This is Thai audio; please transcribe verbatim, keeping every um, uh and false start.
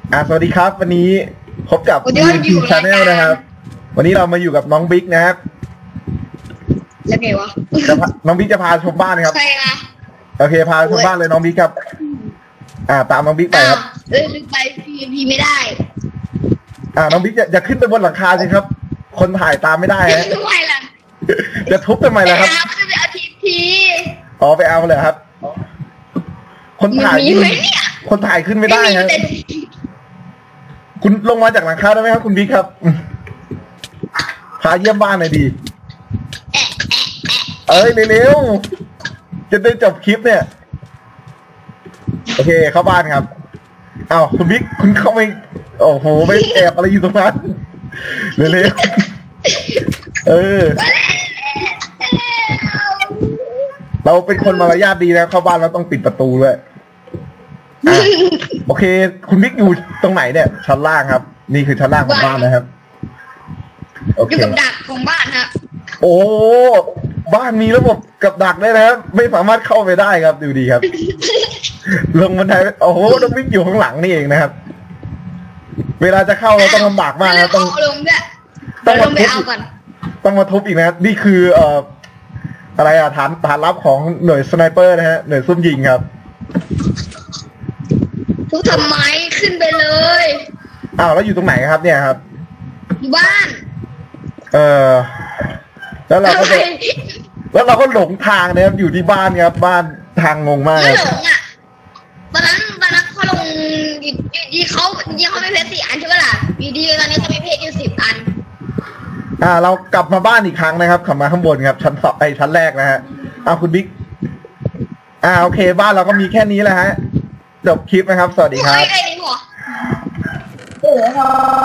อ่าสวัสดีครับวันนี้พบกับวันนี้เราอยู่ชาแนลรายการนะครับ วันนี้เรามาอยู่กับน้องบิ๊กนะครับแล้วไงวะจะพาน้องบิ๊กจะพาชมบ้านครับใช่ค่ะโอเคพาชมบ้านเลยน้องบิ๊กครับ อ่า ตามน้องบิ๊กไปอ้าคว รับเอ้ยลืมไปพีพีไม่ได้อ่าน้องบิ๊กจะจะขึ้นไปบนหลังคาสิครับ คนถ่ายตามไม่ได้ฮะทำไมล่ะจะทุบทำไมล่ะครับขึ้นไปเอาทีทีอ๋อไปเอาเลยครับ คนถ่ายมีไหมเนี่ยคนถ่ายขึ้นไม่ได้มีฮะแต่คุณลงมาจากหลังคาได้ไหมครับ คุณบิ๊กครับพาเยี่ยมบ้านหน่อยดี เอ้ยเร็วๆจะได้จบคลิปเนี่ย โอเคเข้าบ้านครับอ้าวคุณบิ๊กคุณเข้าไปโอ้โหไปแอบอะไรอยู่ตรงนั้นเร็วๆเออ เราเป็นคนมารยาทดีนะเข้าบ้านเราต้องปิดประตูด้วยอ่ะโอเค คุณบิ๊กอยู่ตรงไหนเนี่ยชั้นล่างครับ นี่คือชั้นล่างของบ้านนะครับโออเคยู่กับดักของบ้านครับโอ้บ้านมีระบบกับดักได้นะครับไม่สามารถเข้าไปได้ครับดูดีครับ ลงบันไดโอ้โหต้องวิ่งอยู่ข้างหลังนี่เองนะครับ เวลาจะเข้าเราต้องลำบากมากนะต้องเอาลงด้วยต้องลมางไปทุบเอาก่อนต้องมาทุบอีกนะครับนี่คือเอ่ออะไรอะฐานฐานลับของหน่วยสไนเปอร์นะฮะหน่วยซุ่มยิงครับทุบทำไมขึ้นไปเลยอ้าวแล้วอยู่ตรงไหนครับเนี่ยครับอยู่บ้านเออแล้วเราก็ทำไมจะแล้วเราก็หลงทางนะครับอยู่ที่บ้านครับ บ้านทางงงมากไม่ครับหลงอ่ะตอนนั้นตอนนั้นเขาลงดีดีเขาดีเขาไม่เพชรสี่อันใช่ไหมล่ะดีดีตอนนี้เขามีเพชรอยู่สิบอันอ่า เรากลับมาบ้านอีกครั้งนะครับขับมาข้างบนครับ ชั้นสองไอชั้นแรกนะฮะอ้าวคุณบิ๊กอ่าโอเค บ้านเราก็มีแค่นี้แหละฮะจบคลิปนะครับ สวัสดีครับไอ้ไอ้นี่หัว